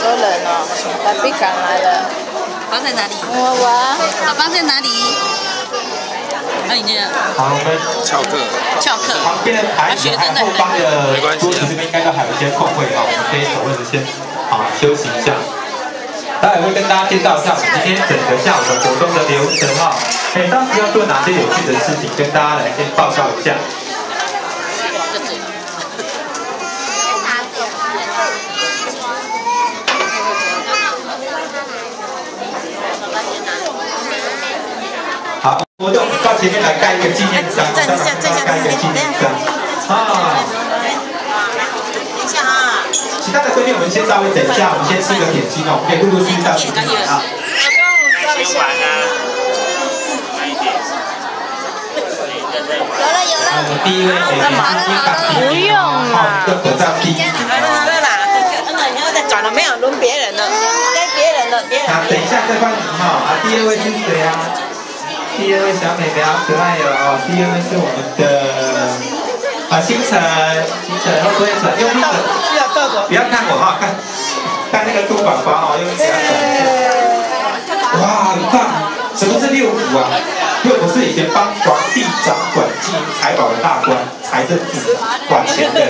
人哦，爸比赶来了。 包在哪里？ 我。 宝宝在哪里？那你这。 好，我们翘课。 旁边的台子还有后方的桌子这边应该都还有一些空位哈，我们可以讨论的先休息一下。待会会跟大家介绍一下我们今天整个下午的活动的流程哈。当时要做哪些有趣的事情，跟大家来先报告一下。好，活动到前面来盖一个纪念章，盖一个纪念章。 等一下啊！ 其他的规定我们先稍微等一下，我们先吃个点心哦，可以陆陆续续到前面来啊。 先玩啊！ 有了。 我们第一位不用啦。 就得到第一名。 好了啦，你要再转了没有？轮别人了，该别人了，别人。 等一下再换你哈。第二位是谁啊？第二位小美美好可爱哦。第二位是我们的星辰，会不会转？用力的，不要看我哈，看那个杜宝宝哦，用力给他转。哇，很棒！什么是六福啊？六福是以前帮皇帝掌管金银财宝的大官，财政部管钱的。